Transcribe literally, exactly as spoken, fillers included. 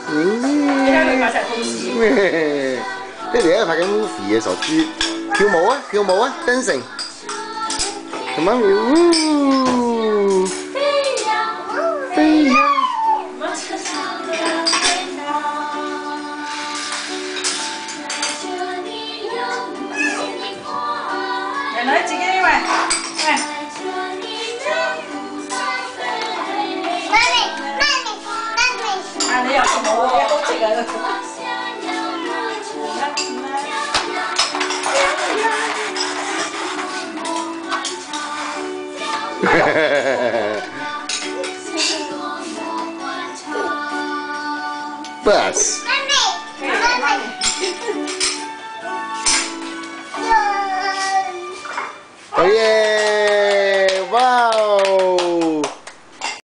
而家佢拍齊套視。 咩？爹哋喺度拍緊 movie 嘅傻豬，跳舞啊跳舞啊 ，dancing， 同媽咪，嗚，飛呀！ 人女自己喂，喂。啊！你又跳舞嘅，好直啊！ Bus。 媽咪，媽咪。